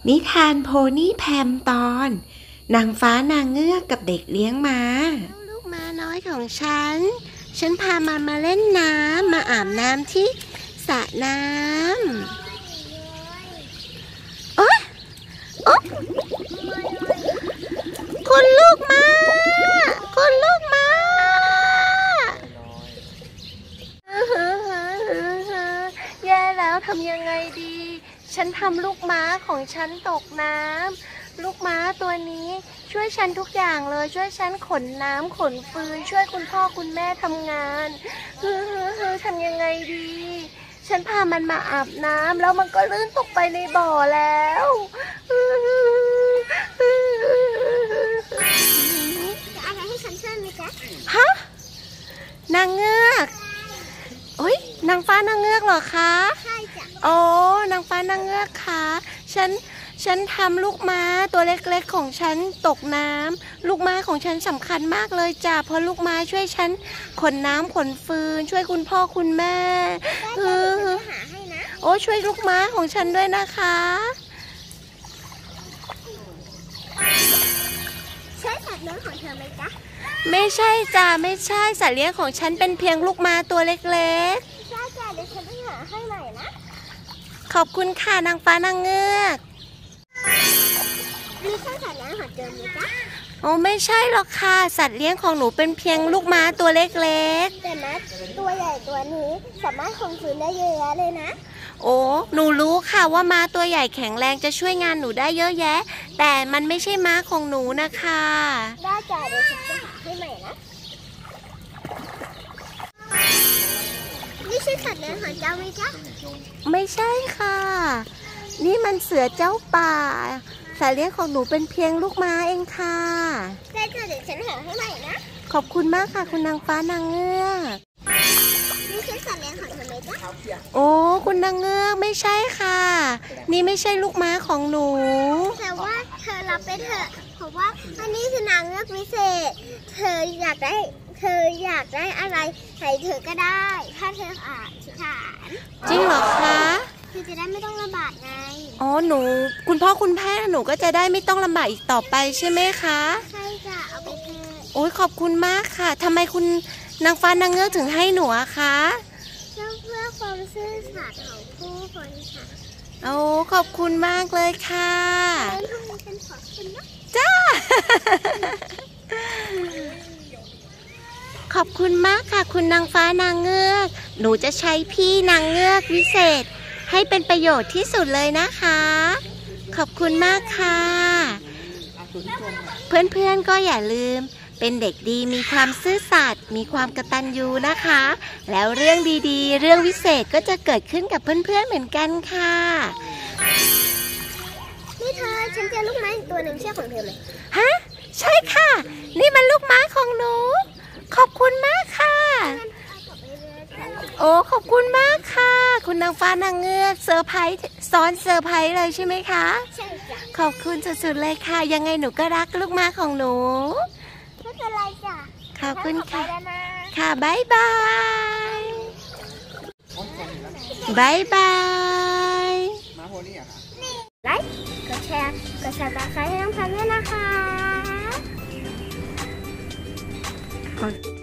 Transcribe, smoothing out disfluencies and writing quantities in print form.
นิทานโพนี่แพมตอนนางฟ้านางเงือกกับเด็กเลี้ยงม้าลูกม้าน้อยของฉันพามันมาเล่นน้ำมาอาบน้ำที่สระน้ำโอ๊ยโอ๊ะคุณลูกม้าแย่แล้วทำยังไงดีฉันทำลูกม้าของฉันตกน้ำลูกม้าตัวนี้ช่วยฉันทุกอย่างเลยช่วยฉันขนน้ำขนฟืนช่วยคุณพ่อคุณแม่ทำงานทำยังไงดีฉันพามันมาอาบน้ำแล้วมันก็ลื่นตกไปในบ่อแล้วจะอะไรให้ฉันช่วยไหมจ๊ะฮะนางเงือกโอ๊ยนางฟ้านางเงือกเหรอคะใช่จ้ะโอ้นางฟ้านางเงือกคะฉันทำลูกม้าตัวเล็กๆของฉันตกน้ำลูกม้าของฉันสำคัญมากเลยจ้ะเพราะลูกม้าช่วยฉันขนน้ำขนฟืนช่วยคุณพ่อคุณแม่หาให้นะโอ้ช่วยลูกม้าของฉันด้วยนะคะใช่สัตว์เลี้ยงของเธอไหมจ๊ะไม่ใช่จ้ะไม่ใช่สัตว์เลี้ยงของฉันเป็นเพียงลูกม้าตัวเล็กๆใช่จ้ะเดี๋ยวฉันไปหาให้ใหม่นะขอบคุณค่ะนางฟ้านางเงือกนี่ใช่สัตว์เลี้ยงของเธอไหมจ๊ะโอ้ไม่ใช่หรอกค่ะสัตว์เลี้ยงของหนูเป็นเพียงลูกม้าตัวเล็กๆแต่ม้าตัวใหญ่ตัวนี้สามารถข่มขืนได้เยอะแยะเลยนะโอ้หนูรู้ค่ะว่าม้าตัวใหญ่แข็งแรงจะช่วยงานหนูได้เยอะแยะแต่มันไม่ใช่ม้าของหนูนะคะได้จ้ะเดี๋ยวฉันจะหาให้ใหม่นะนี่ใช่สัตว์เลี้ยงของเจ้าไหมจ๊ะไม่ใช่ค่ะนี่มันเสือเจ้าป่าสัตว์เลี้ยงของหนูเป็นเพียงลูกม้าเองค่ะได้จ้ะเดี๋ยวฉันหาให้ใหม่นะขอบคุณมากค่ะคุณนางฟ้านางเงือกนี่ใช่สัตว์เลี้ยงของเธอไหมจ๊ะโอ้คุณนางเงือกไม่ใช่ค่ะนี่ไม่ใช่ลูกม้าของหนูแต่ว่าเธอรับไปเถอะเพราะว่าอันนี้คือนางเงือกวิเศษเธออยากได้อะไรใส่เธอก็ได้ถ้าเธออธิษฐานจริงเหรอคะเธอจะได้ไม่ต้องลำบากไงอ๋อหนูคุณพ่อคุณแม่หนูก็จะได้ไม่ต้องลำบากอีกต่อไปใช่ไหมคะใช่จ้ะเอาไปเถอะโอ้ยขอบคุณมากค่ะทำไมคุณนางฟ้านางเงือกถึงให้หนูอะคะเพื่อความซื่อสัตย์ของผู้คนค่ะโอ้ขอบคุณมากเลยค่ะเรื่องพวกนี้เป็นของคุณนะจ้า ขอบคุณมากค่ะคุณนางฟ้านางเงือกหนูจะใช้พี่นางเงือกวิเศษให้เป็นประโยชน์ที่สุดเลยนะคะขอบคุณมากค่ะเพื่อนๆก็อย่าลืมเป็นเด็กดีมีความซื่อสัตย์มีความกตัญญูนะคะแล้วเรื่องดีๆเรื่องวิเศษก็จะเกิดขึ้นกับเพื่อนๆเหมือนกันค่ะนี่เธอฉันเจอลูกไม้อีกตัวหนึ่งเชื่อของเธอเลยฮะใช่ค่ะนี่มันลูกไม้ของหนูขอบคุณมากค่ะโอ้ขอบคุณมากค่ะคุณนางฟ้านางเงือกเซอร์ไพรส์ซ้อนเซอร์ไพรส์เลยใช่ไหมคะใช่จ้ะขอบคุณสุดๆเลยค่ะยังไงหนูก็รักลูกม้าของหนูไม่เป็นไรจ้ะขอบคุณค่ะค่ะบ๊ายบายบ๊ายบายไลค์กดแชร์กดซับสไครต์ให้น้องพันด้วยนะคะ